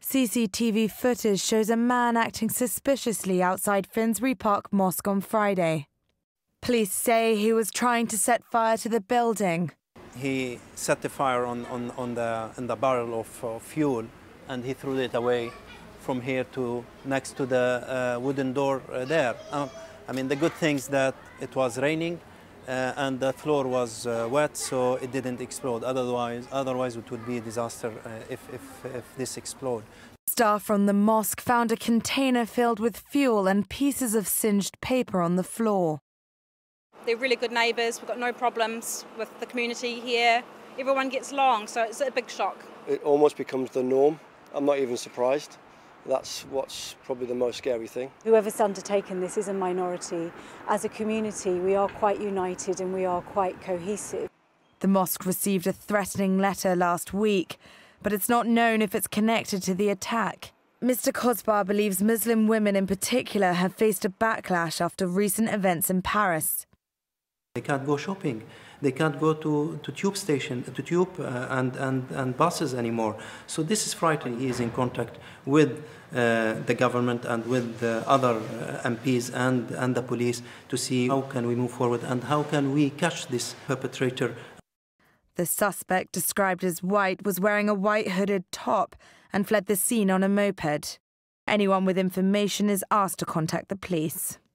CCTV footage shows a man acting suspiciously outside Finsbury Park Mosque on Friday. Police say he was trying to set fire to the building. He set the fire in the barrel of fuel, and he threw it away from here to next to the wooden door there. I mean, the good thing is that it was raining and the floor was wet, so it didn't explode. Otherwise it would be a disaster if this exploded. Staff from the mosque found a container filled with fuel and pieces of singed paper on the floor. They're really good neighbours. We've got no problems with the community here. Everyone gets along, so it's a big shock. It almost becomes the norm. I'm not even surprised. That's what's probably the most scary thing. Whoever's undertaken this is a minority. As a community, we are quite united and we are quite cohesive. The mosque received a threatening letter last week, but it's not known if it's connected to the attack. Mr. Kosbar believes Muslim women in particular have faced a backlash after recent events in Paris. They can't go shopping. They can't go to tube station, and buses anymore. So this is frightening. He is in contact with the government and with the other MPs and the police to see how can we move forward and how can we catch this perpetrator. The suspect, described as white, was wearing a white hooded top and fled the scene on a moped. Anyone with information is asked to contact the police.